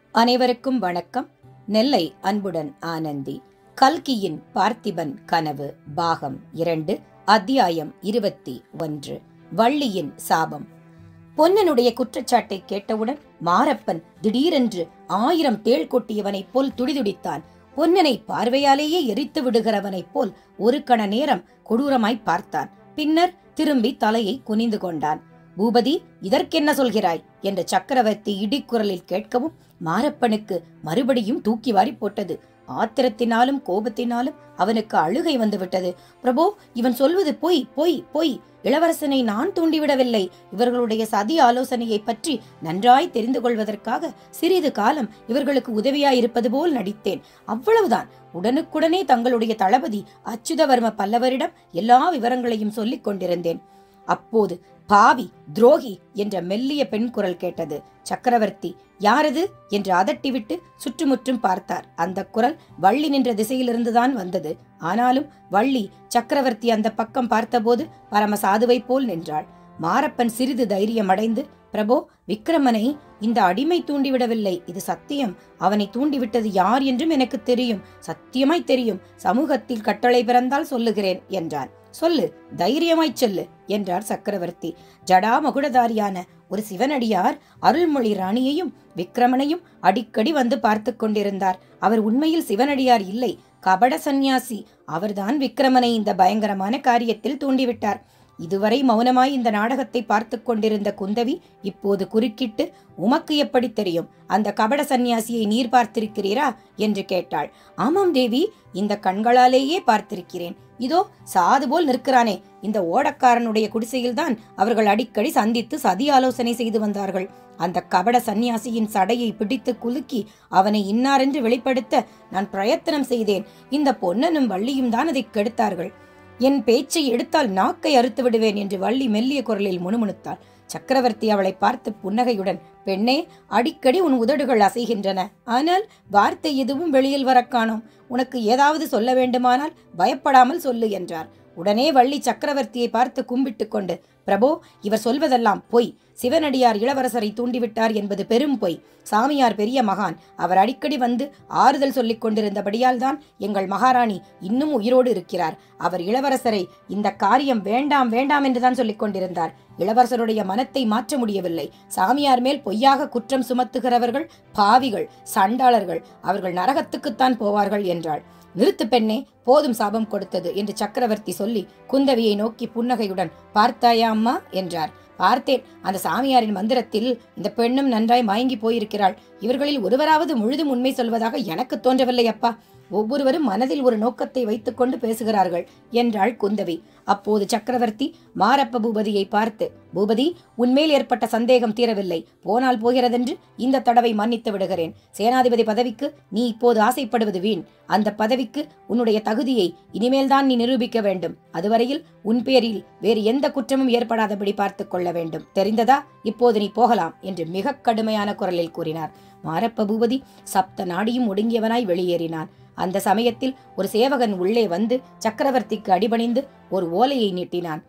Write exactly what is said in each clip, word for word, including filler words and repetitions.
அனைவருக்கும் வணக்கம். நெல்லை அன்புடன் ஆனந்தி. கல்கியின் பார்த்திபன் கனவு பாகம் இரண்டு, அத்தியாயம் இருபத்தி ஒன்று. வள்ளியின் சாபம். பொன்னனுடைய குற்றச்சாட்டை கேட்டவுடன் மாரப்பன் திடீரென்று ஆயிரம் தேள் கொட்டியவனைப் போல் துடிதுடித்தான். பொன்னனை பார்வையாலேயே எரித்து விடுகிறவனைப் போல் ஒரு கண நேரம் கொடூரமாய் பார்த்தான். பின்னர் திரும்பி தலையை குனிந்து கொண்டான். பூபதி, இதற்கென்ன சொல்கிறாய் என்று சக்கரவர்த்தி இடிக்குரலில் கேட்கவும் மாரப்பனுக்கு மறுபடியும் தூக்கி வாரி போட்டது. ஆத்திரத்தினாலும் கோபத்தினாலும் அவனுக்கு அழுகை வந்துவிட்டது. பிரபோ, இவன் சொல்வது பொய் பொய் பொய். இளவரசனை நான் தூண்டிவிடவில்லை. இவர்களுடைய சதி ஆலோசனையை பற்றி நன்றாய் தெரிந்து கொள்வதற்காக சிறிது காலம் இவர்களுக்கு உதவியாயிருப்பது போல் நடித்தேன், அவ்வளவுதான். உடனுக்குடனே தங்களுடைய தளபதி அச்சுதவர்ம பல்லவரிடம் எல்லா விவரங்களையும் சொல்லிக் கொண்டிருந்தேன். அப்போது பாவி, துரோகி என்ற மெல்லிய பெண் குரல் கேட்டது. சக்கரவர்த்தி யாரது என்று அதட்டிவிட்டு சுற்றுமுற்றும் பார்த்தார். அந்த குரல் வள்ளி நின்ற திசையிலிருந்துதான் வந்தது. ஆனாலும் வள்ளி சக்கரவர்த்தி அந்த பக்கம் பார்த்தபோது பரமசாதுவை போல் நின்றாள். மாரப்பன் சிறிது தைரியம் அடைந்து, பிரபோ, விக்கிரமனை இந்த அடிமை தூண்டிவிடவில்லை, இது சத்தியம். அவனை தூண்டிவிட்டது யார் என்றும் எனக்கு தெரியும், சத்தியமாய் தெரியும். சமூகத்தில் கட்டளை பிறந்தால் சொல்லுகிறேன் என்றான். சொல்லு, தைரியமாய் சொல்லு என்றார் சக்கரவர்த்தி. ஜடா மகுடதாரியான ஒரு சிவனடியார் அருள்மொழி ராணியையும் விக்கிரமனையும் அடிக்கடி வந்து பார்த்து கொண்டிருந்தார். அவர் உண்மையில் சிவனடியார் இல்லை, கபட சந்நியாசி. அவர்தான் விக்கிரமனை இந்த பயங்கரமான காரியத்தில் தூண்டிவிட்டார். இதுவரை மௌனமாய் இந்த நாடகத்தை பார்த்து கொண்டிருந்த குந்தவி இப்போது குறுக்கிட்டு, உமக்கு எப்படி தெரியும்? அந்த கபட சந்நியாசியை நீர் பார்த்திருக்கிறீரா என்று கேட்டாள். ஆமாம் தேவி, இந்த கண்களாலேயே பார்த்திருக்கிறேன். இதோ சாது போல் நிற்கிறானே, இந்த ஓடக்காரனுடைய குடிசையில்தான் அவர்கள் அடிக்கடி சந்தித்து சதி ஆலோசனை செய்து வந்தார்கள். அந்த கபட சந்நியாசியின் சடையை பிடித்து குலுக்கி அவனை இன்னாரென்று வெளிப்படுத்த நான் பிரயத்தனம் செய்தேன். இந்த பொன்னனும் வள்ளியும் தான் அதை கெடுத்தார்கள். என் பேச்சை எடுத்தால் நாக்கை அறுத்து விடுவேன் என்று வள்ளி மெல்லிய குரலில் முணுமுணுத்தாள். சக்கரவர்த்தி அவளை பார்த்து புன்னகையுடன், பெண்ணே, அடிக்கடி உன் உதடுகள் அசைகின்றன, ஆனால் வார்த்தை எதுவும் வெளியில் வர காணோம். உனக்கு ஏதாவது சொல்ல வேண்டுமானால் பயப்படாமல் சொல்லு என்றார். உடனே வள்ளி சக்கரவர்த்தியை பார்த்து கும்பிட்டு கொண்டு, பிரபோ, இவர் சொல்வதெல்லாம் பொய். சிவனடியார் இளவரசரை தூண்டிவிட்டார் என்பது பெரும் பொய். சாமியார் பெரிய மகான். அவர் அடிக்கடி வந்து ஆறுதல் சொல்லிக் கொண்டிருந்தபடியால் தான் எங்கள் மகாராணி இன்னும் உயிரோடு இருக்கிறார். அவர் இளவரசரை இந்த காரியம் வேண்டாம் வேண்டாம் என்றுதான் சொல்லிக் கொண்டிருந்தார். இளவரசருடைய மனத்தை மாற்ற முடியவில்லை. சாமியார் மேல் பொய்யாக குற்றம் சுமத்துகிறவர்கள் பாவிகள், சண்டாளர்கள். அவர்கள் நரகத்துக்குத்தான் போவார்கள் என்றாள். நிறுத்து பெண்ணே, போதும் சாபம் கொடுத்தது என்று சக்கரவர்த்தி சொல்லி குந்தவியை நோக்கி புன்னகையுடன், பார்த்தாயா அம்மா என்றார். பார்த்தேன். அந்த சாமியாரின் மந்திரத்தில் இந்த பெண்ணும் நன்றாய் மயங்கி போயிருக்கிறாள். இவர்களில் ஒருவராவது முழுதும் உண்மை சொல்வதாக எனக்கு தோன்றவில்லை அப்பா. ஒவ்வொருவரும் மனதில் ஒரு நோக்கத்தை வைத்துக் கொண்டு பேசுகிறார்கள் என்றாள் குந்தவி. அப்போது சக்கரவர்த்தி மாரப்ப பூபதியை பார்த்து, பூபதி, உன்மேல் ஏற்பட்ட சந்தேகம் தீரவில்லை. போனால் போகிறதென்று இந்த தடவை மன்னித்து விடுகிறேன். சேனாதிபதி பதவிக்கு நீ இப்போது ஆசைப்படுவது வீண். அந்த பதவிக்கு உன்னுடைய தகுதியை இனிமேல்தான் நீ நிரூபிக்க வேண்டும். அதுவரையில் உன் பேரில் வேறு எந்த குற்றமும் ஏற்படாதபடி பார்த்து கொள்ள வேண்டும். தெரிந்ததா? இப்போது நீ போகலாம் என்று மிக கடுமையான குரலில் கூறினார். மாரப்ப பூபதி சப்த நாடியும் ஒடுங்கியவனாய் வெளியேறினான். அந்த சமயத்தில் ஒரு சேவகன் உள்ளே வந்து சக்கரவர்த்திக்கு அடிபணிந்து ஒரு ஓலையை நீட்டினான்.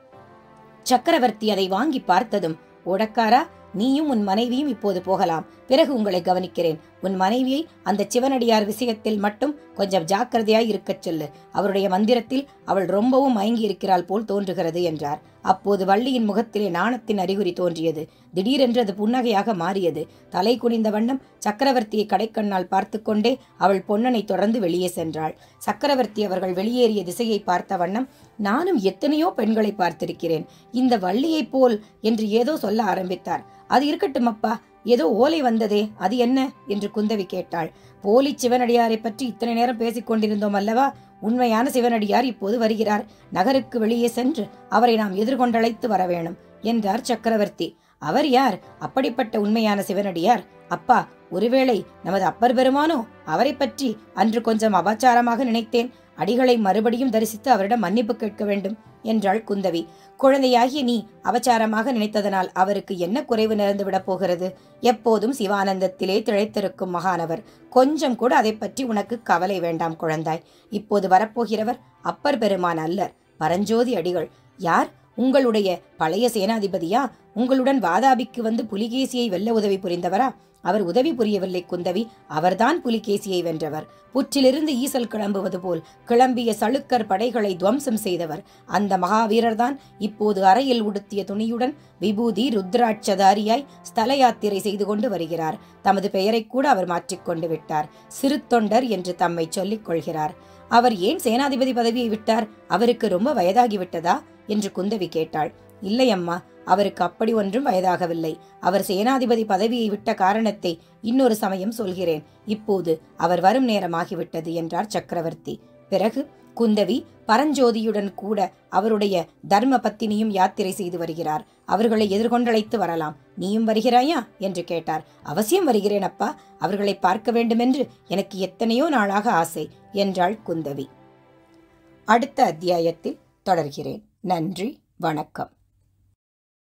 சக்கரவர்த்தி அதை வாங்கி பார்த்ததும், ஓடக்காரா, நீயும் உன் மனைவியும் இப்போது போகலாம். பிறகு உங்களை கவனிக்கிறேன். உன் மனைவியை அந்த சிவனடியார் விஷயத்தில் மட்டும் கொஞ்சம் ஜாக்கிரதையாய் இருக்கச் சொல்லு. அவருடைய மந்திரத்தில் அவள் ரொம்பவும் மயங்கி இருக்கிறாள் போல் தோன்றுகிறது என்றார். அப்போது வள்ளியின் முகத்திலே நாணத்தின் அறிகுறி தோன்றியது. திடீரென்று அது புன்னகையாக மாறியது. தலை குனிந்த வண்ணம் சக்கரவர்த்தியை கடைக்கண்ணால் பார்த்து கொண்டே அவள் பொன்னனை தொடர்ந்து வெளியே சென்றாள். சக்கரவர்த்தி அவர்கள் வெளியேறிய திசையை பார்த்த வண்ணம், நானும் எத்தனையோ பெண்களை பார்த்திருக்கிறேன், இந்த வள்ளியைப் போல் என்று ஏதோ சொல்ல ஆரம்பித்தார். அது இருக்கட்டும் அப்பா, ஏதோ ஓலை வந்ததே, அது என்ன என்று குந்தவி கேட்டாள். போலி சிவனடியாரை பற்றி இத்தனை நேரம் பேசிக் கொண்டிருந்தோம் அல்லவா? உண்மையான சிவனடியார் இப்போது வருகிறார். நகருக்கு வெளியே சென்று அவரை நாம் எதிர்கொண்டழைத்து வர வேணும் என்றார் சக்கரவர்த்தி. அவர் யார்? அப்படிப்பட்ட உண்மையான சிவனடியார்? அப்பா, ஒருவேளை நமது அப்பர் பெருமானோ? அவரை பற்றி அன்று கொஞ்சம் அபாச்சாரமாக நினைத்தேன். அடிகளை மறுபடியும் தரிசித்து அவரிடம் மன்னிப்பு கேட்க வேண்டும் என்றாள் குந்தவி. குழந்தையாகிய நீ அபச்சாரமாக நினைத்ததனால் அவருக்கு என்ன குறைவு நேர்ந்து விட போகிறது? எப்போதும் சிவானந்தத்திலே திளைத்திருக்கும் மகானவர். கொஞ்சம் கூட அதை பற்றி உனக்கு கவலை வேண்டாம் குழந்தாய். இப்போது வரப்போகிறவர் அப்பர் பெருமான் அல்லர், பரஞ்சோதி அடிகள். யார்? உங்களுடைய பழைய சேனாதிபதியா? உங்களுடன் வாதாபிக்கு வந்து புலிகேசியை வெல்ல உதவி புரிந்தவரா? அவர் உதவி புரியவில்லை குந்தவி. அவர்தான் புலிகேசியை வென்றவர். புற்றிலிருந்து ஈசல் கிளம்புவது போல் கிளம்பிய சளுக்கர் படைகளை துவம்சம் செய்தவர். அந்த மகாவீரர்தான் இப்போது அறையில் உடுத்திய துணியுடன் விபூதி ருத்ராட்சதாரியாய் ஸ்தல யாத்திரை செய்து கொண்டு வருகிறார். தமது பெயரை கூட அவர் மாற்றிக்கொண்டு விட்டார். சிறு தொண்டர் என்று தம்மை சொல்லிக் கொள்கிறார். அவர் ஏன் சேனாதிபதி பதவியை விட்டார்? அவருக்கு ரொம்ப வயதாகிவிட்டதா என்று குந்தவி கேட்டாள். இல்லை அம்மா, அவருக்கு அப்படி ஒன்றும் வயதாகவில்லை. அவர் சேனாதிபதி பதவியை விட்ட காரணத்தை இன்னொரு சமயம் சொல்கிறேன். இப்போது அவர் வரும் நேரமாகிவிட்டது என்றார் சக்கரவர்த்தி. பிறகு குந்தவி பரஞ்சோதியுடன் கூட அவருடைய தர்ம பத்தினியும் யாத்திரை செய்து வருகிறார். அவர்களை எதிர்கொண்டழைத்து வரலாம். நீயும் வருகிறாயா என்று கேட்டார். அவசியம் வருகிறேன் அப்பா. அவர்களை பார்க்க வேண்டுமென்று எனக்கு எத்தனையோ நாளாக ஆசை என்றாள் குந்தவி. அடுத்த அத்தியாயத்தில் தொடர்கிறேன். நன்றி, வணக்கம்.